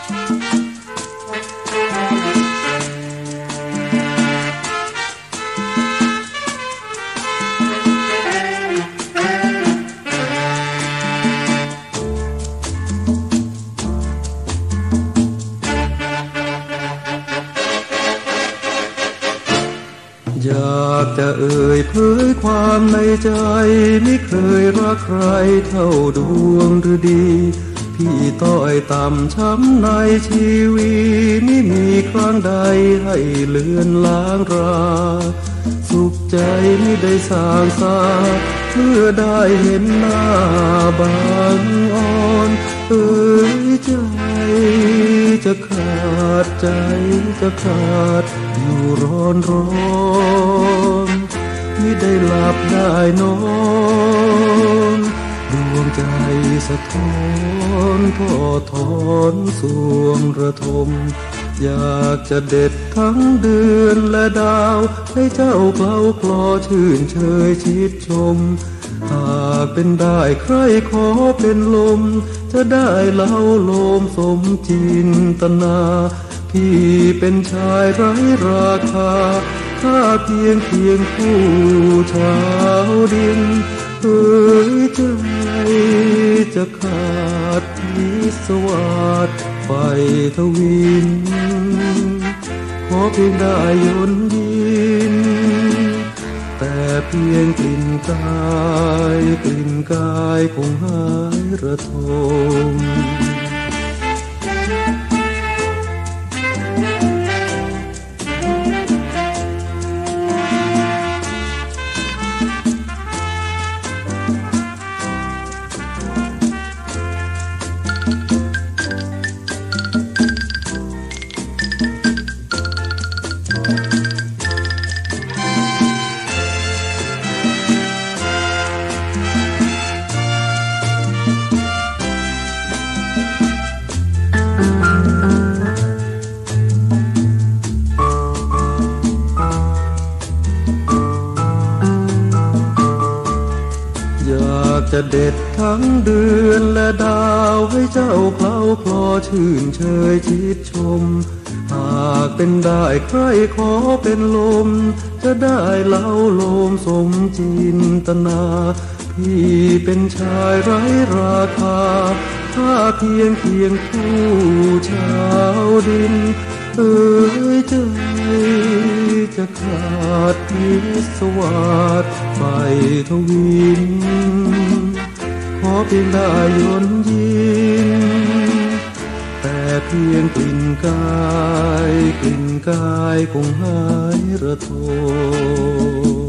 อยากจะเอ่ยเผยความในใจไม่เคยรักใครเท่าดวงฤดีพี่ต้อยต่ำช้ำในชีวิตไม่มีครั้งใดให้เลือนล้างราสุขใจไม่ได้สร้างสาเมื่อได้เห็นหน้าบางอ่อนเอ่ยใจจะขาดใจจะขาดอยู่ร้อนไม่ได้หลับได้นอนดวงใจสะท้อนพ่อถอนสวงระทมอยากจะเด็ดทั้งเดือนและดาวให้เจ้าเคล้าคลอชื่นเชยชิดชมหากเป็นได้ใครขอเป็นลมจะได้เล่าโลมสมจินตนาพี่เป็นชายไร้ราคาข้าเพียงคู่ชาวดินเอ่ยใจจะขาดพิศวาสไฟทวินขอเพียงได้ยนยินแต่เพียงกลิ่นกายคงหายระทมจะเด็ดทั้งเดือนและดาวให้เจ้าเคล้าคลอชื่นเชยชิดชมหากเป็นได้ใครขอเป็นลมจะได้เล่าโลมสมจินตนาพี่เป็นชายไร้ราคาข้าเพียงคู่ชาวดินเอ่ยใจจะขาดพิศวาสไฟทวินขอเพียงได้ยนยินแต่เพียงกลิ่นกายคงหายระทม